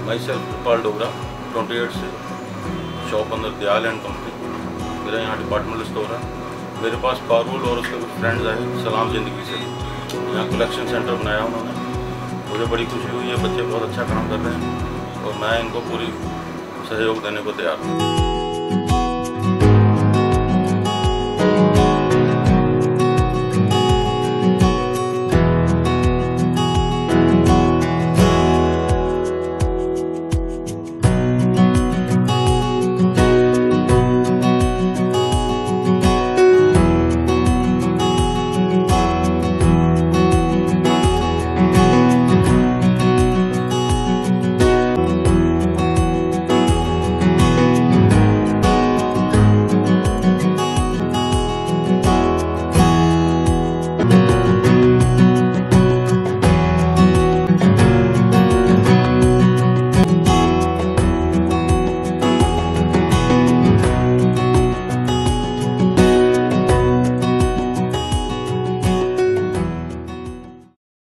My self पाल डोगरा 28 से shop अंदर Dayal and company. मेरा यहाँ डिपार्टमेंटल स्टोर है। मेरे पास पारुल और उसके कुछ फ्रेंड्स आए सलाम ज़िंदगी से, यहाँ कलेक्शन सेंटर बनाया उन्होंने। मुझे बड़ी खुशी हुई। ये बच्चे बहुत अच्छा काम कर रहे हैं और मैं इनको पूरी सहयोग देने को तैयार हूँ।